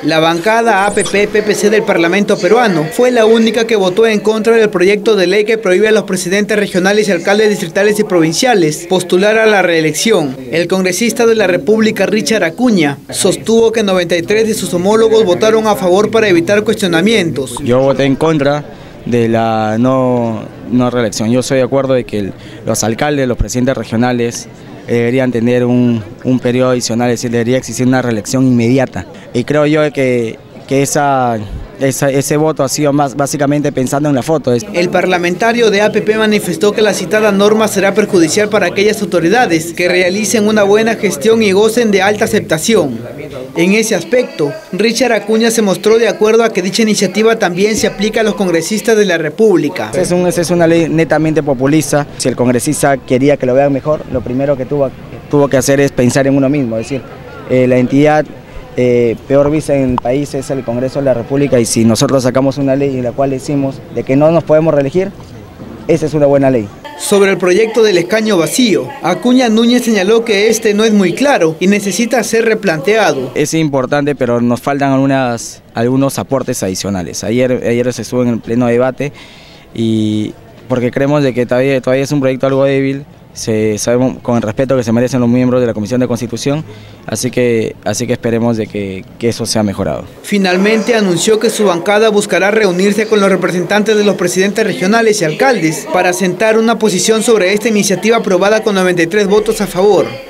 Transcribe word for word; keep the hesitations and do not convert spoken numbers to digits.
La bancada A P P P P C del Parlamento peruano fue la única que votó en contra del proyecto de ley que prohíbe a los presidentes regionales y alcaldes distritales y provinciales postular a la reelección. El congresista de la República, Richard Acuña, sostuvo que noventa y tres de sus homólogos votaron a favor para evitar cuestionamientos. Yo voté en contra de la no, no reelección. Yo estoy de acuerdo de que el, los alcaldes, los presidentes regionales deberían tener un, un periodo adicional, es decir, debería existir una reelección inmediata. Y creo yo que, que esa, esa, ese voto ha sido más básicamente pensando en la foto. El parlamentario de A P P manifestó que la citada norma será perjudicial para aquellas autoridades que realicen una buena gestión y gocen de alta aceptación. En ese aspecto, Richard Acuña se mostró de acuerdo a que dicha iniciativa también se aplica a los congresistas de la República. Es, un, es una ley netamente populista. Si el congresista quería que lo vean mejor, lo primero que tuvo, tuvo que hacer es pensar en uno mismo. Es decir, eh, la entidad eh, peor vista en el país es el Congreso de la República, y si nosotros sacamos una ley en la cual decimos de que no nos podemos reelegir, esa es una buena ley. Sobre el proyecto del escaño vacío, Acuña Núñez señaló que este no es muy claro y necesita ser replanteado. Es importante, pero nos faltan algunas, algunos aportes adicionales. Ayer, ayer se estuvo en el pleno debate y porque creemos de que todavía, todavía es un proyecto algo débil. Se, sabemos con el respeto que se merecen los miembros de la Comisión de Constitución, así que, así que esperemos de que, que eso sea mejorado. Finalmente anunció que su bancada buscará reunirse con los representantes de los presidentes regionales y alcaldes para sentar una posición sobre esta iniciativa aprobada con noventa y tres votos a favor.